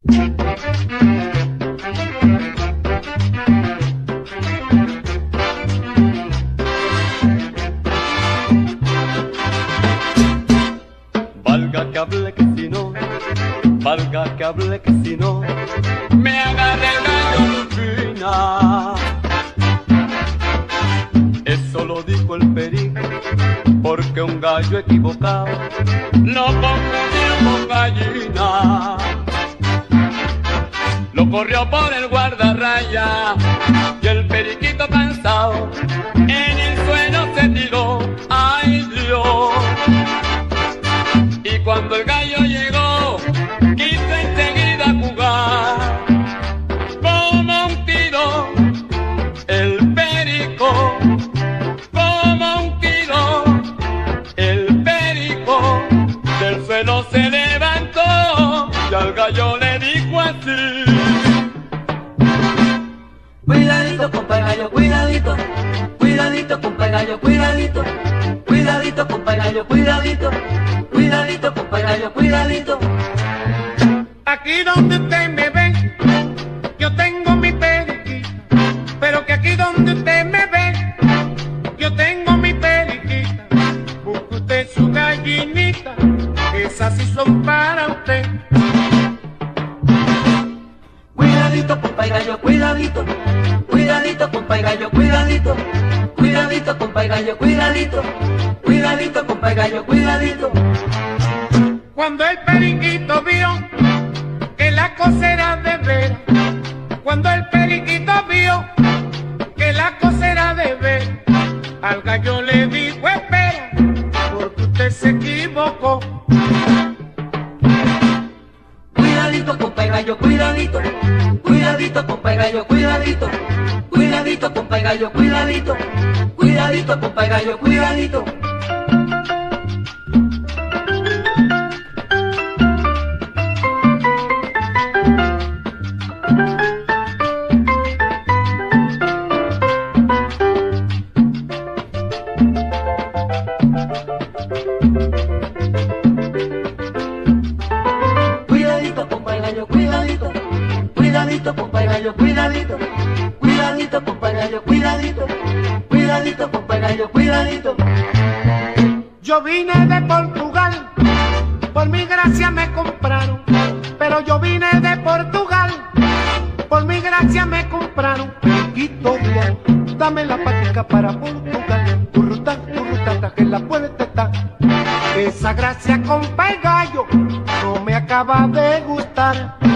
Valga que hable que si no, valga que hable que si no, me agarre el gallo Lupina. Eso lo dijo el perico, porque un gallo equivocado lo confundió con gallina. Lo corrió por el guardarraya y el periquito cansado en el suelo se tiró. ¡Ay Dios! Y cuando el gallo llegó, quiso enseguida jugar. Como un tiro, el perico. Como un tiro, el perico. Del suelo se levantó y al gallo le dijo así: cuidadito, compa gallo, cuidadito. Cuidadito, compa gallo, cuidadito. Cuidadito, compa gallo, cuidadito. Cuidadito, compa gallo, cuidadito. Aquí donde usted me ve, yo tengo mi periquita. Pero que aquí donde usted me ve, yo tengo mi periquita. Busque usted su gallinita, esas sí son para usted. Cuidadito, compa gallo, cuidadito. Cuidadito, compa gallo, cuidadito. Cuidadito, compa gallo, cuidadito. Cuidadito, compa gallo, cuidadito. Cuando el periquito vio que la cosa era de veras, cuando el periquito vio que la cosa era de veras, al gallo le dijo: espera, porque usted se equivocó. Cuidadito, compa gallo, cuidadito. Cuidadito, compa gallo, cuidadito. Cuidadito, compa gallo, cuidadito. Cuidadito, compa gallo, cuidadito. Cuidadito, compa gallo, cuidadito. Cuidadito, compa gallo, cuidadito. Cuidadito, compa gallo, cuidadito. Cuidadito, compa gallo, cuidadito. Yo vine de Portugal, por mi gracia me compraron. Pero yo vine de Portugal, por mi gracia me compraron. Periquito Dios, dame la patica para Portugal. Curruta, curruta, que la puerta está. Esa gracia, compa el gallo, no me acaba de gustar.